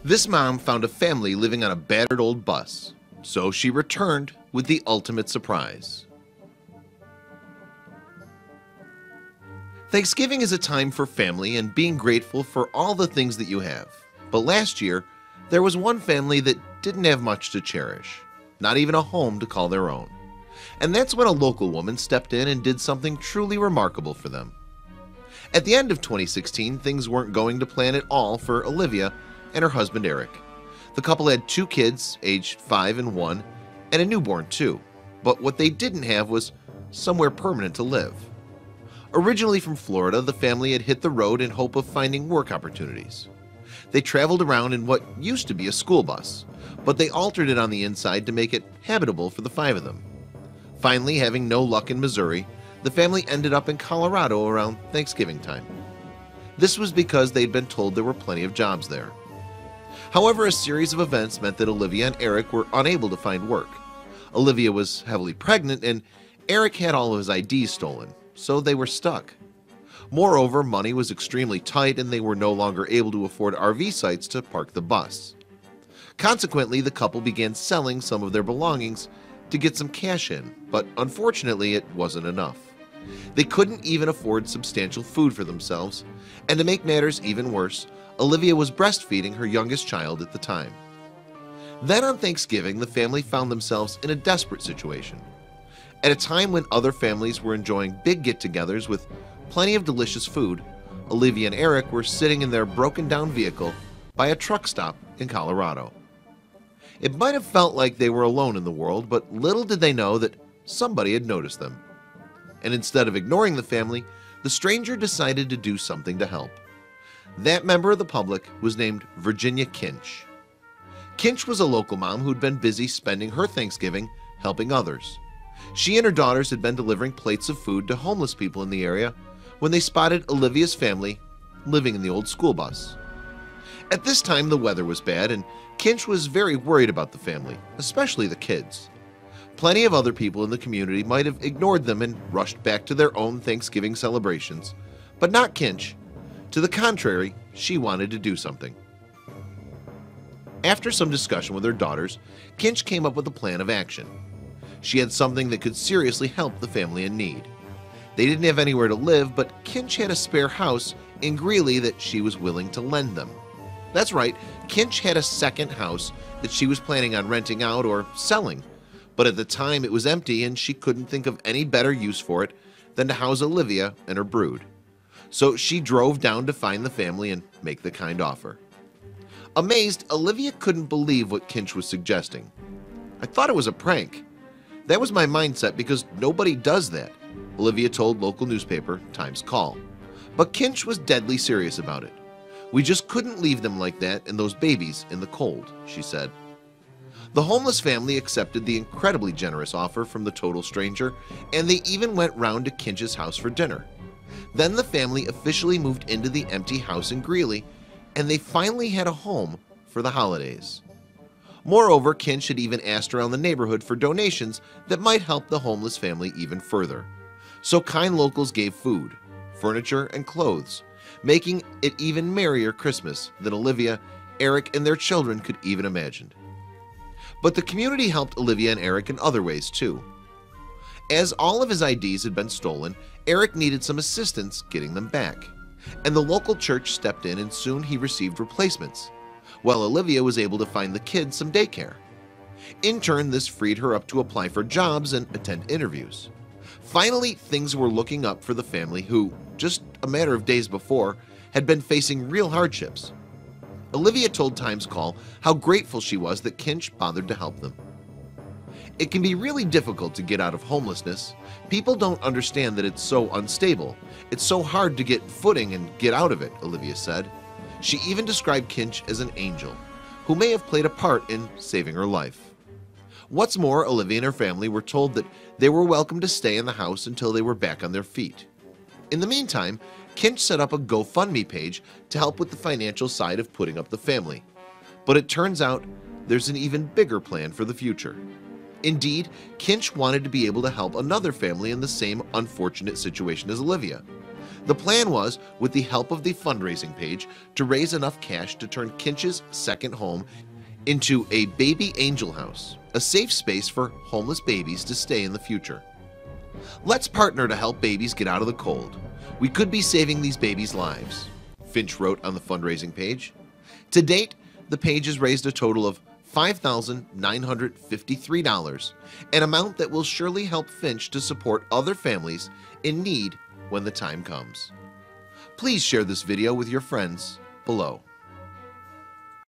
This mom found a family living on a battered old bus, so she returned with the ultimate surprise. Thanksgiving is a time for family and being grateful for all the things that you have. But last year, there was one family that didn't have much to cherish, not even a home to call their own. And that's when a local woman stepped in and did something truly remarkable for them. At the end of 2016, things weren't going to plan at all for Olivia and her husband Eric. The couple had 2 kids, aged 5 and 1, and a newborn too. But what they didn't have was somewhere permanent to live. Originally from Florida, the family had hit the road in hope of finding work opportunities. They traveled around in what used to be a school bus, but they altered it on the inside to make it habitable for the 5 of them. Finally, having no luck in Missouri, the family ended up in Colorado around Thanksgiving time. This was because they'd been told there were plenty of jobs there. However, a series of events meant that Olivia and Eric were unable to find work. Olivia was heavily pregnant and Eric had all of his IDs stolen, so they were stuck. Moreover, money was extremely tight and they were no longer able to afford RV sites to park the bus. Consequently, the couple began selling some of their belongings to get some cash in, but unfortunately it wasn't enough. They couldn't even afford substantial food for themselves, and to make matters even worse, Olivia was breastfeeding her youngest child at the time. Then on Thanksgiving, the family found themselves in a desperate situation. At a time when other families were enjoying big get-togethers with plenty of delicious food, Olivia and Eric were sitting in their broken-down vehicle by a truck stop in Colorado. It might have felt like they were alone in the world, but little did they know that somebody had noticed them. And instead of ignoring the family, the stranger decided to do something to help. That member of the public was named Virginia Kinch. Kinch was a local mom who'd been busy spending her Thanksgiving helping others. She and her daughters had been delivering plates of food to homeless people in the area when they spotted Olivia's family living in the old school bus. At this time, the weather was bad and Kinch was very worried about the family, especially the kids. Plenty of other people in the community might have ignored them and rushed back to their own Thanksgiving celebrations, but not Kinch. To the contrary, she wanted to do something. After some discussion with her daughters, Kinch came up with a plan of action. She had something that could seriously help the family in need. They didn't have anywhere to live, but Kinch had a spare house in Greeley that she was willing to lend them. That's right, Kinch had a second house that she was planning on renting out or selling, but at the time it was empty and she couldn't think of any better use for it than to house Olivia and her brood. So she drove down to find the family and make the kind offer. Amazed, Olivia couldn't believe what Kinch was suggesting. "I thought it was a prank. That was my mindset because nobody does that," Olivia told local newspaper Times Call. But Kinch was deadly serious about it. "We just couldn't leave them like that and those babies in the cold," she said. The homeless family accepted the incredibly generous offer from the total stranger, and they even went round to Kinch's house for dinner. Then the family officially moved into the empty house in Greeley, and they finally had a home for the holidays. Moreover, Kinch had even asked around the neighborhood for donations that might help the homeless family even further. So kind locals gave food, furniture, and clothes, making it even merrier Christmas than Olivia, Eric, and their children could even imagine. But the community helped Olivia and Eric in other ways too. As all of his IDs had been stolen, Eric needed some assistance getting them back, and the local church stepped in and soon he received replacements, while Olivia was able to find the kids some daycare. In turn, this freed her up to apply for jobs and attend interviews. Finally, things were looking up for the family who, just a matter of days before, had been facing real hardships. Olivia told Times Call how grateful she was that Kinch bothered to help them. "It can be really difficult to get out of homelessness. People don't understand that it's so unstable. It's so hard to get footing and get out of it," Olivia said. She even described Kinch as an angel, who may have played a part in saving her life. What's more, Olivia and her family were told that they were welcome to stay in the house until they were back on their feet. In the meantime, Kinch set up a GoFundMe page to help with the financial side of putting up the family. But it turns out there's an even bigger plan for the future. Indeed, Kinch wanted to be able to help another family in the same unfortunate situation as Olivia. The plan was, with the help of the fundraising page, to raise enough cash to turn Kinch's second home into a baby angel house, a safe space for homeless babies to stay in the future. Let's partner to help babies get out of the cold. We could be saving these babies' lives, Finch wrote on the fundraising page. To date, the page has raised a total of $5,953, an amount that will surely help Finch to support other families in need when the time comes. Please share this video with your friends below.